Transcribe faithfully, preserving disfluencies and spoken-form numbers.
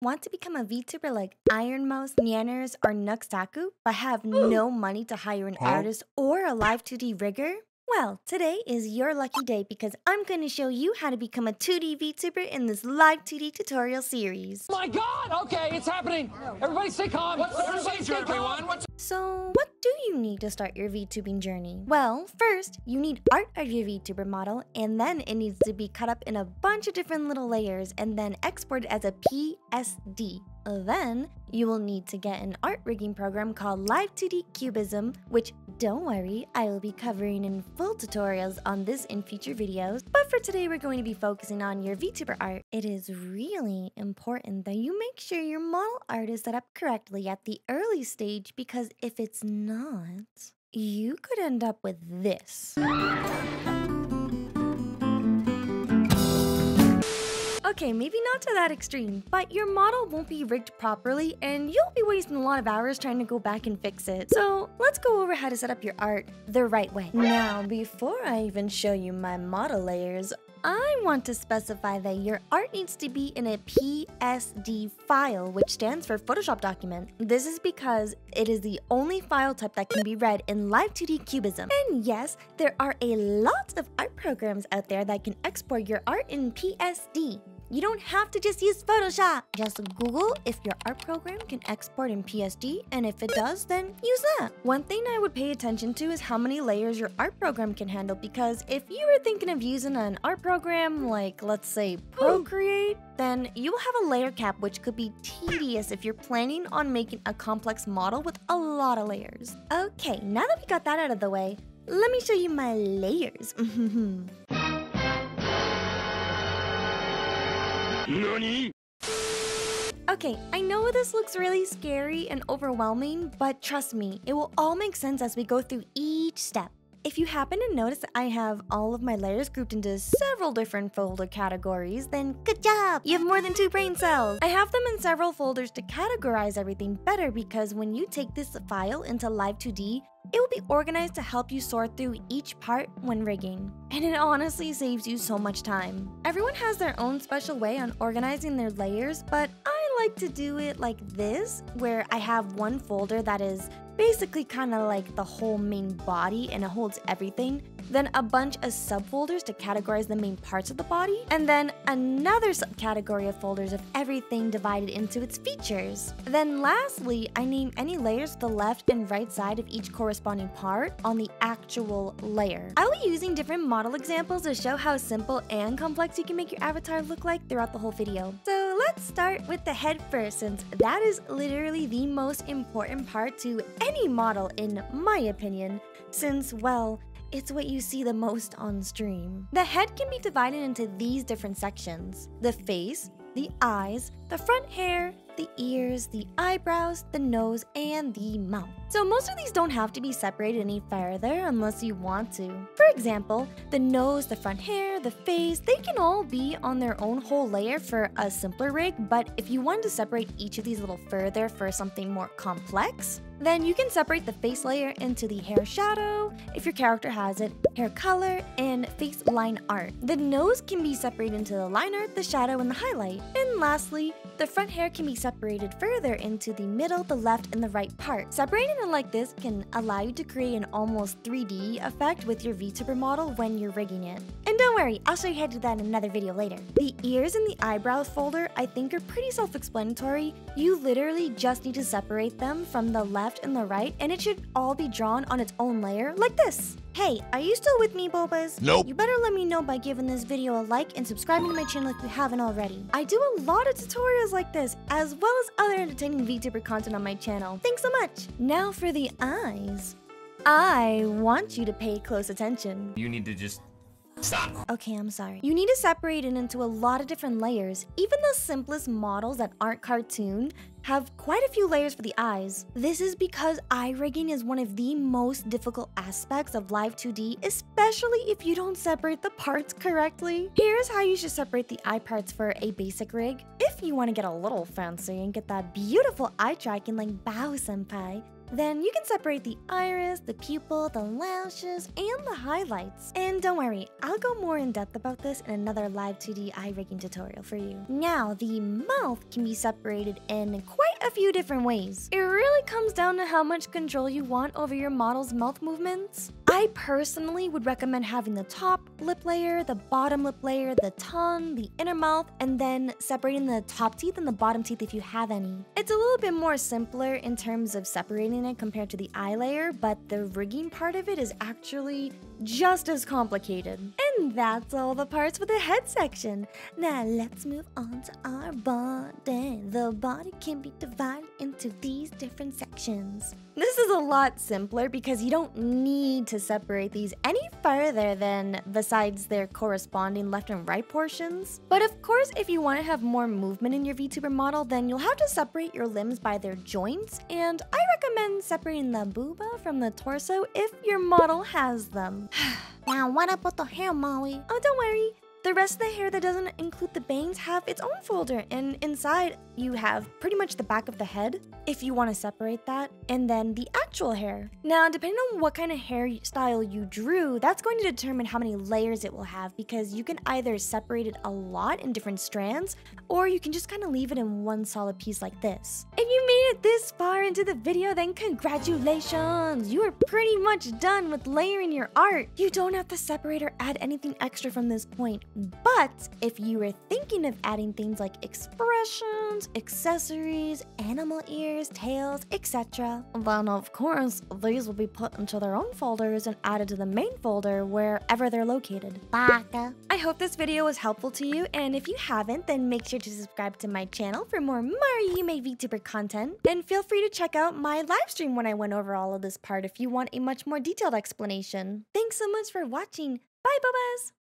Want to become a VTuber like Iron Mouse, Nyanners, or Nuxtaku, but have no money to hire an Huh? artist or a live two D rigger? Well, today is your lucky day because I'm going to show you how to become a two D VTuber in this Live two D tutorial series. My God! Okay, it's happening. Everybody stay calm. What's the Everybody procedure, stay calm. everyone? What's So, what do you need to start your VTubing journey? Well, first, you need art of your VTuber model, and then it needs to be cut up in a bunch of different little layers and then exported as a P S D. Then, you will need to get an art rigging program called Live two D Cubism, which, don't worry, I will be covering in full tutorials on this in future videos. But for today, we're going to be focusing on your VTuber art. It is really important that you make sure your model art is set up correctly at the early stage, because if it's not, you could end up with this. Okay, maybe not to that extreme, but your model won't be rigged properly and you'll be wasting a lot of hours trying to go back and fix it. So let's go over how to set up your art the right way. Now, before I even show you my model layers, I want to specify that your art needs to be in a P S D file, which stands for Photoshop document. This is because it is the only file type that can be read in Live two D Cubism. And yes, there are a lot of art programs out there that can export your art in P S D. You don't have to just use Photoshop. Just Google if your art program can export in P S D, and if it does, then use that. One thing I would pay attention to is how many layers your art program can handle, because if you were thinking of using an art program like, let's say, Procreate, then you will have a layer cap, which could be tedious if you're planning on making a complex model with a lot of layers. Okay, now that we got that out of the way, let me show you my layers. Nani? Okay, I know this looks really scary and overwhelming, but trust me, it will all make sense as we go through each step. If you happen to notice that I have all of my layers grouped into several different folder categories, then good job! You have more than two brain cells! I have them in several folders to categorize everything better, because when you take this file into Live two D, it will be organized to help you sort through each part when rigging. And it honestly saves you so much time. Everyone has their own special way on organizing their layers, but I like to do it like this, where I have one folder that is basically kind of like the whole main body and it holds everything, then a bunch of subfolders to categorize the main parts of the body, and then another subcategory of folders of everything divided into its features. Then lastly, I name any layers to the left and right side of each corresponding part on the actual layer. I'll be using different model examples to show how simple and complex you can make your avatar look like throughout the whole video. So let's start with the head first, since that is literally the most important part to any model in my opinion, since, well, it's what you see the most on stream. The head can be divided into these different sections: the face, the eyes, the front hair, the ears, the eyebrows, the nose, and the mouth. So most of these don't have to be separated any further unless you want to. For example, the nose, the front hair, the face, they can all be on their own whole layer for a simpler rig, but if you want to separate each of these a little further for something more complex, then you can separate the face layer into the hair shadow, if your character has it, hair color, and face line art. The nose can be separated into the line art, the shadow, and the highlight. And lastly, the front hair can be separated further into the middle, the left, and the right part. Separating it like this can allow you to create an almost three D effect with your VTuber model when you're rigging it. And don't worry, I'll show you how to do that in another video later. The ears and the eyebrows folder I think are pretty self-explanatory. You literally just need to separate them from the left and the right, and it should all be drawn on its own layer like this. Hey, are you still with me, Bobas? Nope. You better let me know by giving this video a like and subscribing to my channel if you haven't already. I do a lot of tutorials like this, as well as other entertaining VTuber content on my channel. Thanks so much! Now for the eyes. I want you to pay close attention. You need to just stop. Okay, I'm sorry. You need to separate it into a lot of different layers. Even the simplest models that aren't cartoon have quite a few layers for the eyes. This is because eye rigging is one of the most difficult aspects of Live two D, especially if you don't separate the parts correctly. Here's how you should separate the eye parts for a basic rig. If you want to get a little fancy and get that beautiful eye tracking like Bao Senpai, Then you can separate the iris, the pupil, the lashes, and the highlights. And don't worry, I'll go more in depth about this in another Live two D eye rigging tutorial for you. Now, the mouth can be separated in quite a few different ways. It really comes down to how much control you want over your model's mouth movements. I personally would recommend having the top lip layer, the bottom lip layer, the tongue, the inner mouth, and then separating the top teeth and the bottom teeth if you have any. It's a little bit more simpler in terms of separating it compared to the eye layer, but the rigging part of it is actually just as complicated. And that's all the parts for the head section. Now let's move on to our body. The body can be divided into these different sections. This is a lot simpler because you don't need to separate these any further than besides their corresponding left and right portions. But of course, if you want to have more movement in your VTuber model, then you'll have to separate your limbs by their joints, and I recommend separating the booba from the torso if your model has them. Now what about the hair, Molly? Oh, don't worry. The rest of the hair that doesn't include the bangs have its own folder, and inside you have pretty much the back of the head, if you want to separate that, and then the actual hair. Now, depending on what kind of hairstyle you drew, that's going to determine how many layers it will have, because you can either separate it a lot in different strands, or you can just kind of leave it in one solid piece like this. If you made it this far into the video, then congratulations! You are pretty much done with layering your art. You don't have to separate or add anything extra from this point. But if you were thinking of adding things like expressions, accessories, animal ears, tails, et cetera, then of course these will be put into their own folders and added to the main folder wherever they're located. Baka. I hope this video was helpful to you, and if you haven't, then make sure to subscribe to my channel for more Mario Yume VTuber content, and feel free to check out my live stream when I went over all of this part if you want a much more detailed explanation. Thanks so much for watching. Bye, Bobas!